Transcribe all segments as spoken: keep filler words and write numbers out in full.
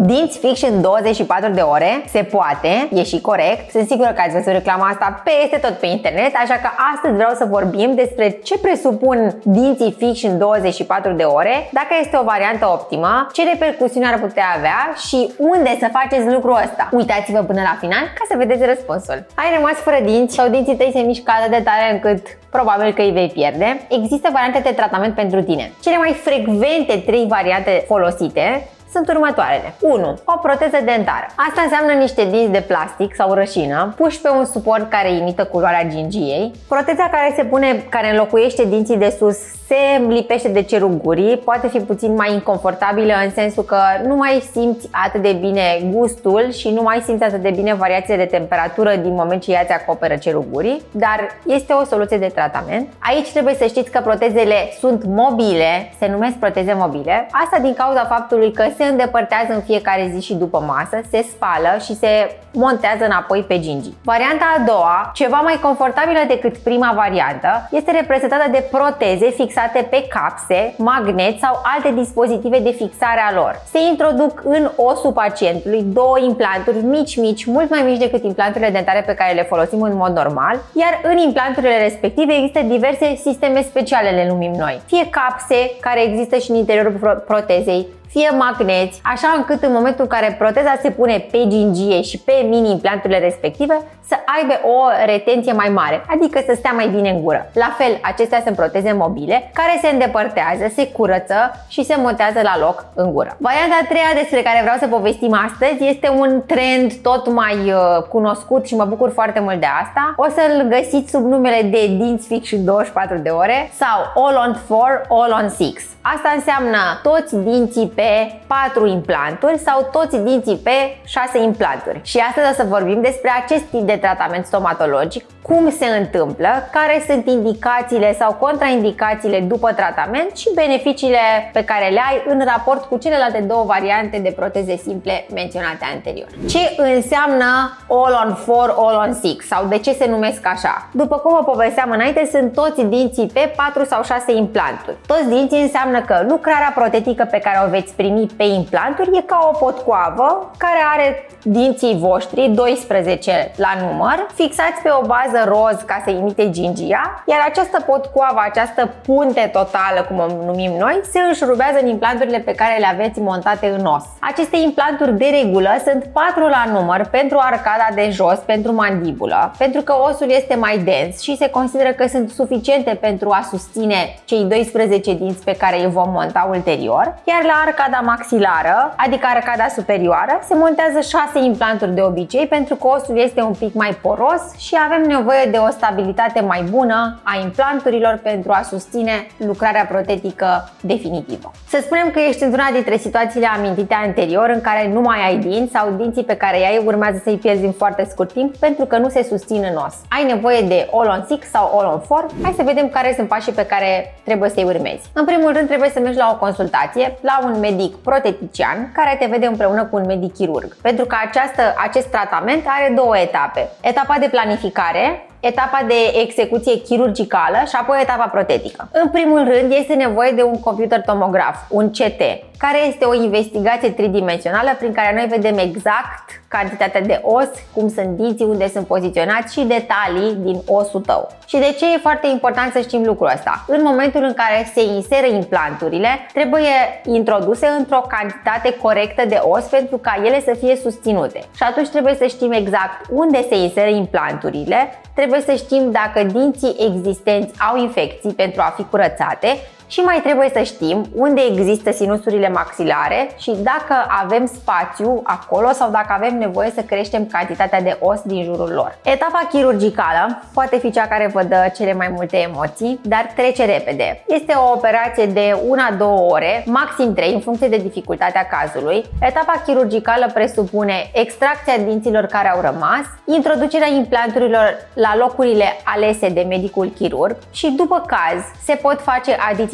Dinți fix în douăzeci și patru de ore? Se poate, e și corect. Sunt sigură că ați văzut reclama asta peste tot pe internet, așa că astăzi vreau să vorbim despre ce presupun dinții fix în douăzeci și patru de ore, dacă este o variantă optimă, ce repercusiuni ar putea avea și unde să faceți lucrul ăsta. Uitați-vă până la final ca să vedeți răspunsul. Ai rămas fără dinți sau dinții tăi se mișcă atât de tare încât probabil că îi vei pierde. Există variante de tratament pentru tine. Cele mai frecvente trei variante folosite sunt următoarele. unu. O proteză dentară. Asta înseamnă niște dinți de plastic sau rășină puși pe un suport care imită culoarea gingiei. Proteza care se pune, care înlocuiește dinții de sus, se lipește de cerul gurii, poate fi puțin mai inconfortabilă în sensul că nu mai simți atât de bine gustul și nu mai simți atât de bine variațiile de temperatură din moment ce ea ți acoperă cerul gurii, dar este o soluție de tratament. Aici trebuie să știți că protezele sunt mobile, se numesc proteze mobile, asta din cauza faptului că se îndepărtează în fiecare zi și după masă, se spală și se montează înapoi pe gingii. Varianta a doua, ceva mai confortabilă decât prima variantă, este reprezentată de proteze fixate pe capse, magneți sau alte dispozitive de fixare a lor. Se introduc în osul pacientului două implanturi mici, mici, mult mai mici decât implanturile dentare pe care le folosim în mod normal, iar în implanturile respective există diverse sisteme speciale, le numim noi. Fie capse care există și în interiorul protezei, fie magneți, așa încât în momentul în care proteza se pune pe gingie și pe mini-implanturile respective să aibă o retenție mai mare, adică să stea mai bine în gură. La fel, acestea sunt proteze mobile care se îndepărtează, se curăță și se montează la loc în gură. Varianta a treia despre care vreau să povestim astăzi este un trend tot mai uh, cunoscut și mă bucur foarte mult de asta. O să-l găsiți sub numele de dinți fix în douăzeci și patru de ore sau All on four, All on six. Asta înseamnă toți dinții pe patru implanturi sau toți dinții pe șase implanturi. Și astăzi o să vorbim despre acest tip de tratament stomatologic, cum se întâmplă, care sunt indicațiile sau contraindicațiile după tratament și beneficiile pe care le ai în raport cu celelalte două variante de proteze simple menționate anterior. Ce înseamnă All on four, All on six sau de ce se numesc așa? După cum vă povesteam înainte, sunt toți dinții pe patru sau șase implanturi. Toți dinții înseamnă că lucrarea protetică pe care o veți primi pe implanturi e ca o potcoavă care are dinții voștri, doisprezece la număr, fixați pe o bază roz ca să imite gingia, iar această potcoavă, această punte totală, cum o numim noi, se înșurubează în implanturile pe care le aveți montate în os. Aceste implanturi de regulă sunt patru la număr pentru arcada de jos, pentru mandibulă, pentru că osul este mai dens și se consideră că sunt suficiente pentru a susține cei doisprezece dinți pe care îi vom monta ulterior, iar la arcada maxilară, adică arcada superioară, se montează șase implanturi de obicei pentru că osul este un pic mai poros și avem nevoie de o stabilitate mai bună a implanturilor pentru a susține lucrarea protetică definitivă. Să spunem că ești într-una dintre situațiile amintite anterior în care nu mai ai dinți sau dinții pe care i-ai urmează să-i pierzi în foarte scurt timp pentru că nu se susțin în os. Ai nevoie de All on six sau All on four? Hai să vedem care sunt pașii pe care trebuie să-i urmezi. În primul rând trebuie să mergi la o consultație la un medic protetician care te vede împreună cu un medic chirurg. Pentru că această, acest tratament are două etape. Etapa de planificare, etapa de execuție chirurgicală și apoi etapa protetică. În primul rând este nevoie de un computer tomograf, un C T, care este o investigație tridimensională prin care noi vedem exact cantitatea de os, cum sunt dinții, unde sunt poziționați și detalii din osul tău. Și de ce e foarte important să știm lucrul ăsta? În momentul în care se inseră implanturile, trebuie introduse într-o cantitate corectă de os pentru ca ele să fie susținute. Și atunci trebuie să știm exact unde se inseră implanturile, trebuie să știm dacă dinții existenți au infecții pentru a fi curățate și mai trebuie să știm unde există sinusurile maxilare și dacă avem spațiu acolo sau dacă avem nevoie să creștem cantitatea de os din jurul lor. Etapa chirurgicală poate fi cea care vă dă cele mai multe emoții, dar trece repede. Este o operație de una-două ore, maxim trei, în funcție de dificultatea cazului. Etapa chirurgicală presupune extracția dinților care au rămas, introducerea implanturilor la locurile alese de medicul chirurg și, după caz, se pot face adiții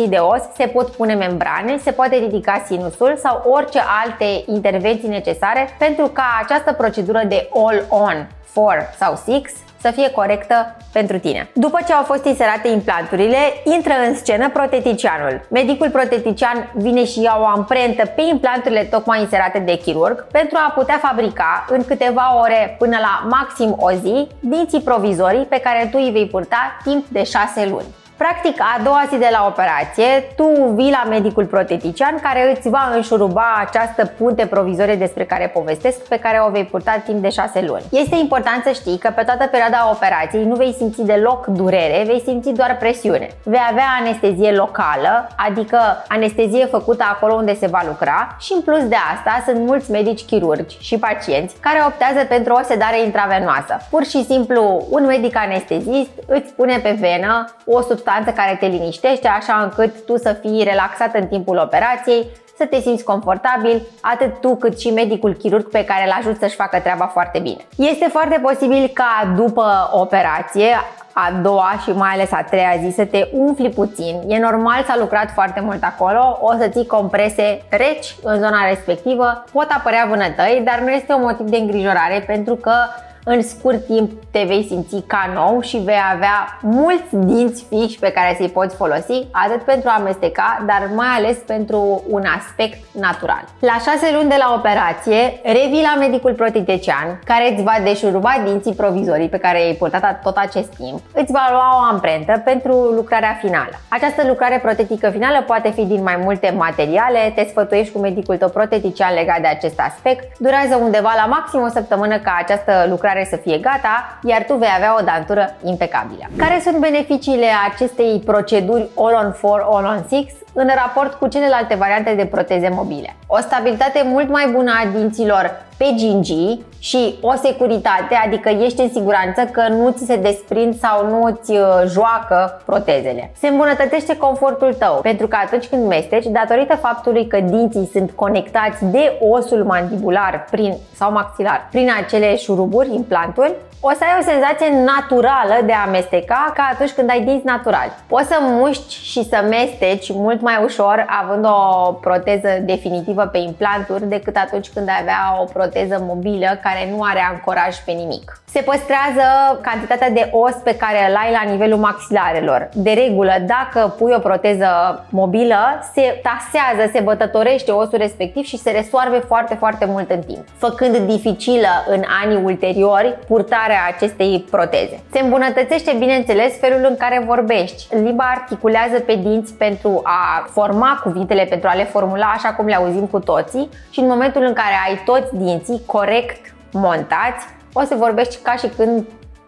zi de os se pot pune membrane, se poate ridica sinusul sau orice alte intervenții necesare pentru ca această procedură de all-on four sau six să fie corectă pentru tine. După ce au fost inserate implanturile, intră în scenă proteticianul. Medicul protetician vine și ia o amprentă pe implanturile tocmai inserate de chirurg pentru a putea fabrica în câteva ore până la maxim o zi dinții provizorii pe care tu îi vei purta timp de șase luni. Practic, a doua zi de la operație, tu vii la medicul protetician care îți va înșuruba această punte provizorie despre care povestesc, pe care o vei purta timp de șase luni. Este important să știi că pe toată perioada operației nu vei simți deloc durere, vei simți doar presiune. Vei avea anestezie locală, adică anestezie făcută acolo unde se va lucra și în plus de asta sunt mulți medici chirurgi și pacienți care optează pentru o sedare intravenoasă. Pur și simplu, un medic anestezist îți pune pe venă o substanță care te liniștește așa încât tu să fii relaxat în timpul operației, să te simți confortabil, atât tu cât și medicul chirurg pe care îl ajut să-și facă treaba foarte bine. Este foarte posibil ca după operație, a doua și mai ales a treia zi, să te umfli puțin. E normal, s-a lucrat foarte mult acolo, o să ții comprese reci în zona respectivă, pot apărea vânătăi, dar nu este un motiv de îngrijorare pentru că în scurt timp te vei simți ca nou și vei avea mulți dinți fixi pe care să-i poți folosi, atât pentru a amesteca, dar mai ales pentru un aspect natural. La șase luni de la operație, revii la medicul protetician, care îți va deșuruba dinții provizorii pe care i-ai purtat tot acest timp, îți va lua o amprentă pentru lucrarea finală. Această lucrare protetică finală poate fi din mai multe materiale, te sfătuiești cu medicul tău protetician legat de acest aspect, durează undeva la maxim o săptămână ca această lucrare să fie gata, iar tu vei avea o dantură impecabilă. Care sunt beneficiile acestei proceduri all-on four, all-on six în raport cu celelalte variante de proteze mobile? O stabilitate mult mai bună a dinților pe gingii și o securitate, adică ești în siguranță că nu ți se desprind sau nu ți joacă protezele. Se îmbunătățește confortul tău, pentru că atunci când mesteci, datorită faptului că dinții sunt conectați de osul mandibular prin, sau maxilar prin acele șuruburi, implanturi, o să ai o senzație naturală de a amesteca ca atunci când ai dinți naturali. Poți să muști și să mesteci mult mai ușor având o proteză definitivă pe implanturi decât atunci când ai avea o proteză mobilă care nu are ancoraj pe nimic. Se păstrează cantitatea de os pe care îl ai la nivelul maxilarelor. De regulă, dacă pui o proteză mobilă, se tasează, se bătătorește osul respectiv și se resoarbe foarte, foarte mult în timp, făcând dificilă în anii ulteriori purtarea acestei proteze. Se îmbunătățește, bineînțeles, felul în care vorbești. Limba articulează pe dinți pentru a forma cuvintele, pentru a le formula așa cum le auzim cu toții și în momentul în care ai toți dinții corect montați, o să vorbești ca și când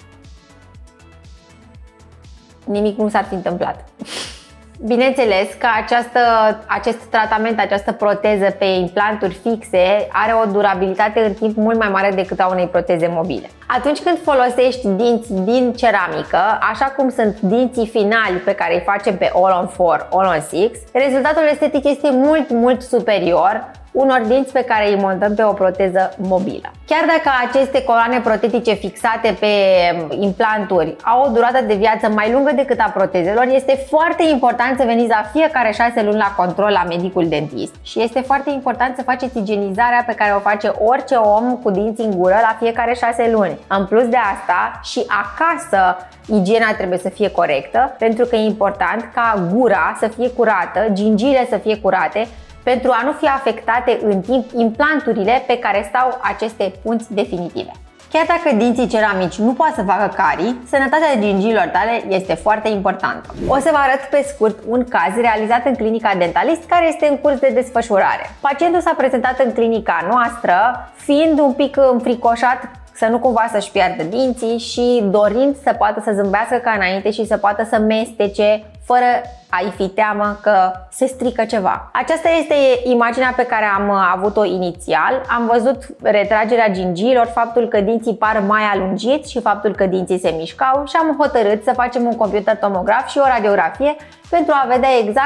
nimic nu s-ar fi întâmplat. Bineînțeles că această, acest tratament, această proteză pe implanturi fixe are o durabilitate în timp mult mai mare decât a unei proteze mobile. Atunci când folosești dinți din ceramică, așa cum sunt dinții finali pe care îi facem pe all-on four, all-on six, rezultatul estetic este mult, mult superior unor dinți pe care îi montăm pe o proteză mobilă. Chiar dacă aceste coloane protetice fixate pe implanturi au o durată de viață mai lungă decât a protezelor, este foarte important să veniți la fiecare șase luni la control la medicul dentist și este foarte important să faceți igienizarea pe care o face orice om cu dinți în gură la fiecare șase luni. În plus de asta, și acasă igiena trebuie să fie corectă, pentru că e important ca gura să fie curată, gingiile să fie curate, pentru a nu fi afectate în timp implanturile pe care stau aceste punți definitive. Chiar dacă dinții ceramici nu poate să facă carii, sănătatea gingiilor tale este foarte importantă. O să vă arăt pe scurt un caz realizat în clinica Dentalist care este în curs de desfășurare. Pacientul s-a prezentat în clinica noastră fiind un pic înfricoșat să nu cumva să-și piardă dinții și dorind să poată să zâmbească ca înainte și să poată să mestece fără a-i fi teamă că se strică ceva. Aceasta este imaginea pe care am avut-o inițial. Am văzut retragerea gingiilor, faptul că dinții par mai alungiți și faptul că dinții se mișcau și am hotărât să facem un computer tomograf și o radiografie pentru a vedea exact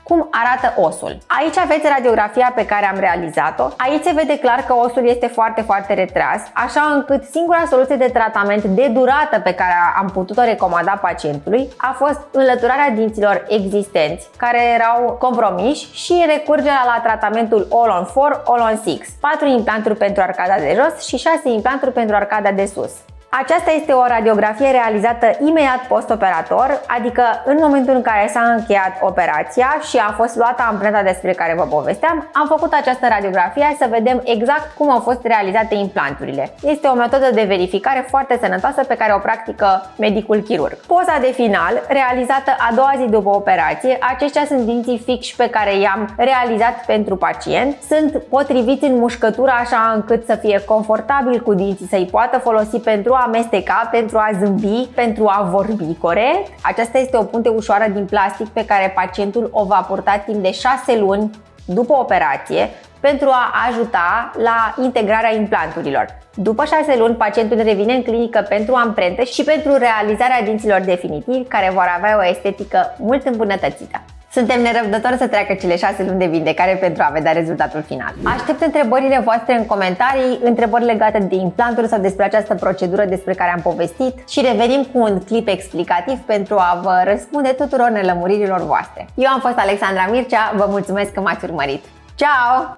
Cum arată osul? Aici aveți radiografia pe care am realizat-o. Aici se vede clar că osul este foarte, foarte retras, așa încât singura soluție de tratament de durată pe care am putut-o recomanda pacientului a fost înlăturarea dinților existenți, care erau compromiși, și recurgerea la tratamentul All on four, All on six. patru implanturi pentru arcada de jos și șase implanturi pentru arcada de sus. Aceasta este o radiografie realizată imediat post-operator, adică în momentul în care s-a încheiat operația și a fost luată amprenta despre care vă povesteam, am făcut această radiografie să vedem exact cum au fost realizate implanturile. Este o metodă de verificare foarte sănătoasă pe care o practică medicul chirurg. Poza de final, realizată a doua zi după operație, aceștia sunt dinții fixi pe care i-am realizat pentru pacient. Sunt potriviți în mușcătură așa încât să fie confortabil cu dinții, să-i poată folosi pentru a amesteca, pentru a zâmbi, pentru a vorbi corect. Aceasta este o punte ușoară din plastic pe care pacientul o va purta timp de șase luni după operație pentru a ajuta la integrarea implanturilor. După șase luni, pacientul revine în clinică pentru amprentă și pentru realizarea dinților definitivi, care vor avea o estetică mult îmbunătățită. Suntem nerăbdători să treacă cele șase luni de vindecare pentru a vedea rezultatul final. Aștept întrebările voastre în comentarii, întrebări legate de implanturi sau despre această procedură despre care am povestit, și revenim cu un clip explicativ pentru a vă răspunde tuturor nelămuririlor voastre. Eu am fost Alexandra Mircea, vă mulțumesc că m-ați urmărit. Ciao!